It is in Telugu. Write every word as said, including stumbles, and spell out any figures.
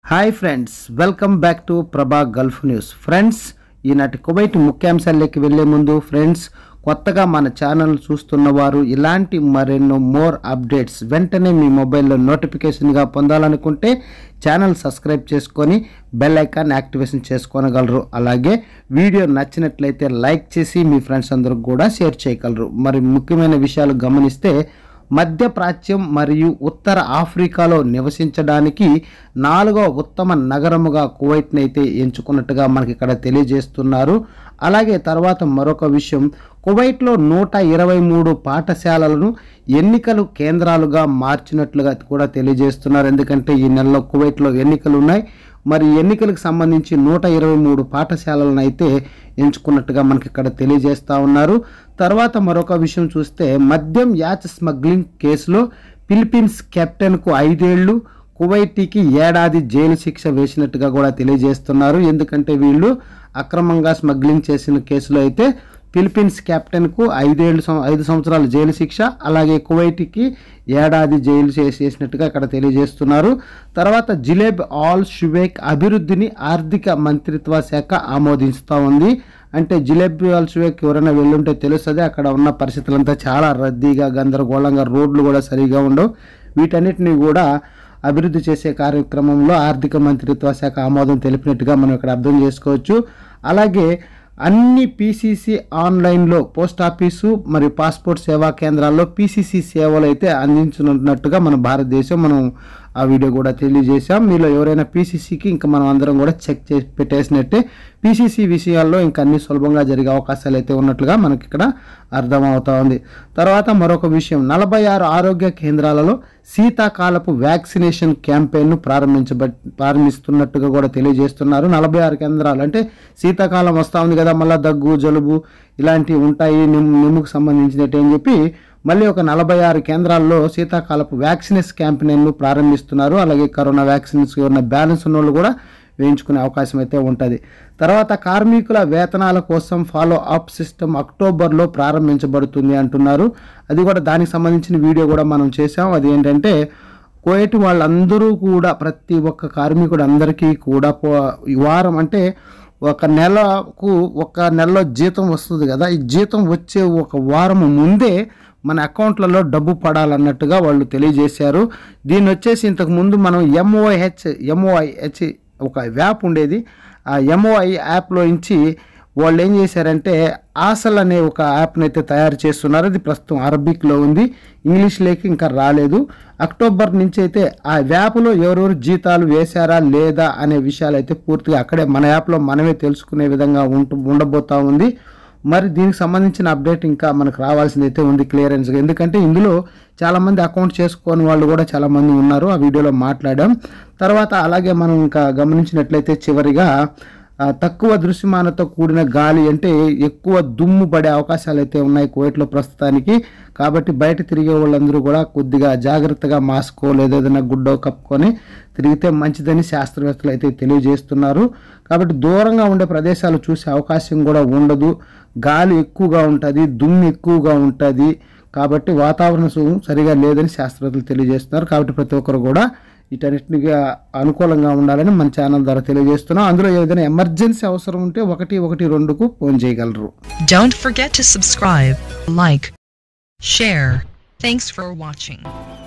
Hi friends, welcome back to Prabha gulf news. Friends, ఈనాటి కువైట్ ముఖ్యాంశాల్లోకి వెళ్లే ముందు ఫ్రెండ్స్, కొత్తగా మన ఛానల్ చూస్తున్న వారు ఇలాంటి మరెన్నో మోర్ అప్డేట్స్ వెంటనే మీ మొబైల్లో నోటిఫికేషన్గా పొందాలనుకుంటే ఛానల్ సబ్స్క్రైబ్ చేసుకొని బెల్ ఐకాన్ యాక్టివేషన్ చేసుకోగలరు. అలాగే వీడియో నచ్చినట్లయితే లైక్ చేసి మీ ఫ్రెండ్స్ అందరికి కూడా షేర్ చేయగలరు. మరి ముఖ్యమైన విషయాలు గమనిస్తే, మధ్యప్రాచ్యం మరియు ఉత్తర ఆఫ్రికాలో నివసించడానికి నాలుగో ఉత్తమ నగరముగా కువైట్ని అయితే ఎంచుకున్నట్టుగా మనకి ఇక్కడ తెలియజేస్తున్నారు. అలాగే తర్వాత మరొక విషయం, కువైట్లో నూట ఇరవై మూడు పాఠశాలలను ఎన్నికలు కేంద్రాలుగా మార్చినట్లుగా కూడా తెలియజేస్తున్నారు. ఎందుకంటే ఈ నెలలో కువైట్లో ఎన్నికలు ఉన్నాయి. మరి ఎన్నికలకు సంబంధించి నూట ఇరవై మూడు పాఠశాలలను అయితే ఎంచుకున్నట్టుగా మనకి ఇక్కడ తెలియజేస్తూ ఉన్నారు. తర్వాత మరొక విషయం చూస్తే, మద్యం యాచ్ స్మగ్లింగ్ కేసులో ఫిలిప్పీన్స్ కెప్టెన్కు ఐదేళ్లు, కువైటీకి ఏడాది జైలు శిక్ష వేసినట్టుగా కూడా తెలియజేస్తున్నారు. ఎందుకంటే వీళ్ళు అక్రమంగా స్మగ్లింగ్ చేసిన కేసులో అయితే ఫిలిప్పీన్స్ కెప్టెన్కు ఐదేళ్ళు ఐదు సంవత్సరాల జైలు శిక్ష, అలాగే కువైట్కి ఏడాది జైలు చేసినట్టుగా ఇక్కడ తెలియజేస్తున్నారు. తర్వాత జిలేబ్ ఆల్ షువేక్ అభివృద్ధిని ఆర్థిక మంత్రిత్వ శాఖ ఆమోదిస్తూ ఉంది. అంటే జిలేబ్ ఆల్ షువేక్ ఎవరైనా వెళ్ళుంటే తెలుస్తుంది, అక్కడ ఉన్న పరిస్థితులంతా చాలా రద్దీగా గందరగోళంగా, రోడ్లు కూడా సరిగా ఉండవు. వీటన్నిటిని కూడా అభివృద్ధి చేసే కార్యక్రమంలో ఆర్థిక మంత్రిత్వ శాఖ ఆమోదం తెలిపినట్టుగా మనం ఇక్కడ అర్థం చేసుకోవచ్చు. అలాగే అన్ని పీసీసీ ఆన్లైన్లో పోస్ట్ ఆఫీసు మరియు పాస్పోర్ట్ సేవా కేంద్రాల్లో పీసీసీ సేవలు అయితే అందించనున్నట్టుగా మన భారతదేశం మనం ఆ వీడియో కూడా తెలియజేశాం. మీలో ఎవరైనా పీసీసీకి ఇంకా మనం అందరం కూడా చెక్ చేసి పెట్టేసినట్టే పీసీసీ విషయాల్లో ఇంకా అన్ని సులభంగా జరిగే అవకాశాలు అయితే ఉన్నట్లుగా మనకి ఇక్కడ అర్థమవుతా ఉంది. తర్వాత మరొక విషయం, నలభై ఆరు ఆరోగ్య కేంద్రాలలో శీతాకాలపు వ్యాక్సినేషన్ క్యాంపెయిన్ను ప్రారంభించబ ప్రారంభిస్తున్నట్టుగా కూడా తెలియజేస్తున్నారు. నలభై ఆరు కేంద్రాలు అంటే శీతాకాలం వస్తూ ఉంది కదా, మళ్ళీ దగ్గు జలుబు ఇలాంటివి ఉంటాయి నిమ్ నిమ్ముకు సంబంధించినట్టు అని చెప్పి మళ్ళీ ఒక నలభై ఆరు కేంద్రాల్లో శీతాకాలపు వ్యాక్సినేషన్ క్యాంపెయిన్ను ప్రారంభిస్తున్నారు. అలాగే కరోనా వ్యాక్సిన్స్ ఉన్న బ్యాలెన్స్ ఉన్న వాళ్ళు కూడా వేయించుకునే అవకాశం అయితే ఉంటుంది. తర్వాత కార్మికుల వేతనాల కోసం ఫాలో అప్ సిస్టమ్ అక్టోబర్లో ప్రారంభించబడుతుంది అంటున్నారు. అది కూడా దానికి సంబంధించిన వీడియో కూడా మనం చేసాం. అది ఏంటంటే, కువైట్ వాళ్ళందరూ కూడా ప్రతి ఒక్క కార్మికుడు అందరికీ కూడా వారం అంటే ఒక నెలకు ఒక నెలలో జీతం వస్తుంది కదా, ఈ జీతం వచ్చే ఒక వారం ముందే మన అకౌంట్లలో డబ్బు పడాలన్నట్టుగా వాళ్ళు తెలియజేశారు. దీన్ని వచ్చేసి ఇంతకుముందు మనం ఎంఓహెచ్ ఎంఓఐహెచ్ ఒక యాప్ ఉండేది. ఆ ఎంఓఐ యాప్లో నుంచి వాళ్ళు ఏం చేశారంటే ఆసల్ అనే ఒక యాప్ని అయితే తయారు చేస్తున్నారు. అది ప్రస్తుతం అరబిక్లో ఉంది, ఇంగ్లీష్లోకి ఇంకా రాలేదు. అక్టోబర్ నుంచి అయితే ఆ యాప్లో ఎవరెవరు జీతాలు వేశారా లేదా అనే విషయాలు అయితే పూర్తిగా అక్కడే మన యాప్లో మనమే తెలుసుకునే విధంగా ఉంటూ ఉండబోతూ ఉంది. మరి దీనికి సంబంధించిన అప్డేట్ ఇంకా మనకు రావాల్సింది అయితే ఉంది క్లియరెన్స్గా. ఎందుకంటే ఇందులో చాలామంది అకౌంట్ చేసుకోని వాళ్ళు కూడా చాలామంది ఉన్నారు, ఆ వీడియోలో మాట్లాడాం. తర్వాత అలాగే మనం ఇంకా గమనించినట్లయితే చివరిగా తక్కువ దృశ్యమానతో కూడిన గాలి అంటే ఎక్కువ దుమ్ము పడే అవకాశాలు అయితే ఉన్నాయి కువైట్లో ప్రస్తుతానికి. కాబట్టి బయట తిరిగే వాళ్ళందరూ కూడా కొద్దిగా జాగ్రత్తగా మాస్కో లేదా ఏదైనా గుడ్డో కప్పుకొని తిరిగితే మంచిదని శాస్త్రవేత్తలు అయితే తెలియజేస్తున్నారు. కాబట్టి దూరంగా ఉండే ప్రదేశాలు చూసే అవకాశం కూడా ఉండదు. గాలి ఎక్కువగా ఉంటుంది, దుమ్ము ఎక్కువగా ఉంటుంది. కాబట్టి వాతావరణం సరిగా లేదని శాస్త్రవేత్తలు తెలియజేస్తున్నారు. కాబట్టి ప్రతి ఒక్కరు కూడా వీటన్నిటికి అనుకూలంగా ఉండాలని మన ఛానల్ ద్వారా తెలియజేస్తున్నాం. అందులో ఏదైనా ఎమర్జెన్సీ అవసరం ఉంటే ఒకటి ఒకటి రెండుకు ఫోన్ చేయగలరు. Don't forget to subscribe, like, share. Thanks for watching.